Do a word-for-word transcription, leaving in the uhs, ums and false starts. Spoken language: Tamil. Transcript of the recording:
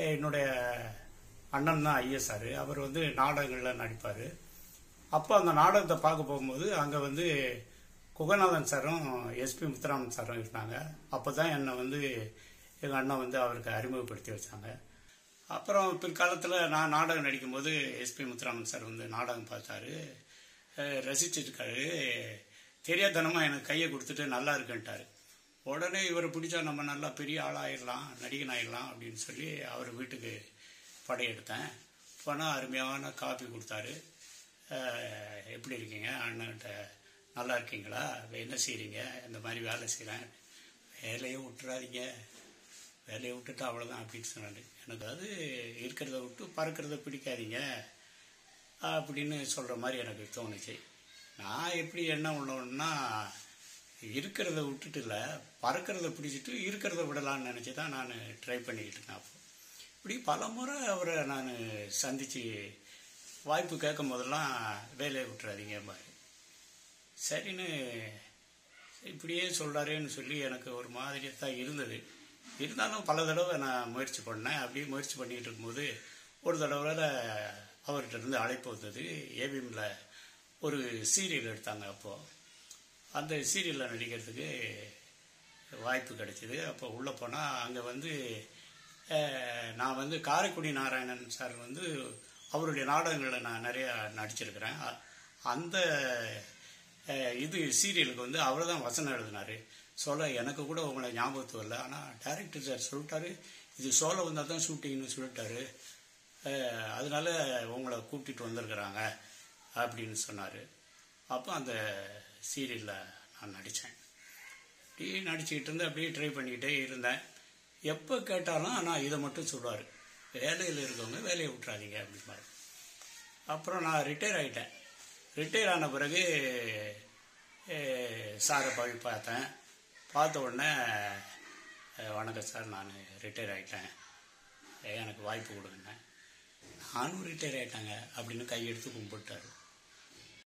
என்னுடைய அண்ணன் தான் ஐ.எஸ. அவர் வந்து நாடகங்களில் நடிப்பார். அப்போ அந்த நாடகத்தை பார்க்க போகும்போது அங்கே வந்து குகநாதன் சாரும் எஸ்.பி. முத்துராமன் சாரும் இருந்தாங்க. அப்போ தான் என்னை வந்து எங்கள் அண்ணன் வந்து அவருக்கு அறிமுகப்படுத்தி வச்சாங்க. அப்புறம் பிற்காலத்தில் நான் நாடகம் நடிக்கும்போது எஸ்.பி. முத்துராமன் சார் வந்து நாடகம் பார்த்தாரு, ரசிச்சிருக்காரு. தெரியாதனமாக எனக்கு கையை கொடுத்துட்டு நல்லா இருக்குன்ட்டார். உடனே இவரை பிடிச்சா நம்ம நல்லா பெரிய ஆளாயிடலாம், நடிகன் ஆயிடலாம் அப்படின்னு சொல்லி அவர் வீட்டுக்கு படையெடுத்தேன். போனால் அருமையான காஃபி கொடுத்தாரு. எப்படி இருக்கீங்க அண்ணன்கிட்ட, நல்லா இருக்கீங்களா, என்ன செய்கிறீங்க, இந்த மாதிரி வேலை செய்கிறேன், வேலையை விட்டுறாதீங்க, வேலையை விட்டுட்டு அவ்வளோதான் அப்படின்னு சொன்னார். எனக்கு அது இருக்கிறத விட்டு பறக்கிறத பிடிக்காதீங்க அப்படின்னு சொல்கிற மாதிரி எனக்கு தோணுச்சு. நான் எப்படி என்ன உள்ளோன்னா, இருக்கிறத விட்டுட்டு இல்லை, பறக்கிறத பிடிச்சிட்டு இருக்கிறத விடலான்னு நினச்சி தான் நான் ட்ரை பண்ணிக்கிட்டு இருக்கேன். அப்போ இப்படி பல முறை அவரை நான் சந்தித்து வாய்ப்பு கேட்கும் போதெல்லாம் வேலையை விட்டுறாதீங்க மாதிரி சரின்னு இப்படியே சொல்கிறாரேன்னு சொல்லி எனக்கு ஒரு மாதிரியாக தான் இருந்தது. இருந்தாலும் பல தடவை நான் முயற்சி பண்ணேன். அப்படியே முயற்சி பண்ணிக்கிட்டு இருக்கும்போது ஒரு தடவை அவர்கிட்ட இருந்து அழைப்பு வந்தது. ஏவிஎம்ல ஒரு சீரியல் எடுத்தாங்க. அப்போது அந்த சீரியலில் நடிக்கிறதுக்கு வாய்ப்பு கிடைச்சிது. அப்போ உள்ளே போனால் அங்கே வந்து நான் வந்து காரைக்குடி நாராயணன் சார் வந்து அவருடைய நாடகங்களில் நான் நிறையா நடிச்சிருக்கிறேன். அந்த இது சீரியலுக்கு வந்து அவர் தான் வசனம் எழுதினார். சோலை எனக்கு கூட உங்களை ஞாபகத்து வரல, ஆனால் டைரக்டர் சார் சொல்லிட்டாரு, இது சோலை வந்தால் தான் ஷூட்டிங்னு சொல்லிட்டாரு, அதனால உங்களை கூப்பிட்டுட்டு வந்திருக்கிறாங்க அப்படின்னு சொன்னார். அப்போ அந்த சீரியலில் நான் நடித்தேன். அப்படியே நடிச்சுக்கிட்டு இருந்து அப்படியே ட்ரை பண்ணிக்கிட்டே இருந்தேன். எப்போ கேட்டாலும் ஆனால் இதை மட்டும் சொல்லுவார், வேலையில் இருக்கவங்க வேலையை விட்டுறாதீங்க அப்படிம்பாரு. அப்புறம் நான் ரிட்டையர் ஆகிட்டேன். ரிட்டையர் ஆன பிறகு சாரை போய் பார்த்தேன். பார்த்த உடனே வணக்கம் சார், நான் ரிட்டையர் ஆகிட்டேன், எனக்கு வாய்ப்பு கொடுங்க. நானும் ரிட்டையர் ஆகிட்டாங்க அப்படின்னு கையெடுத்து கும்பிட்டாரு.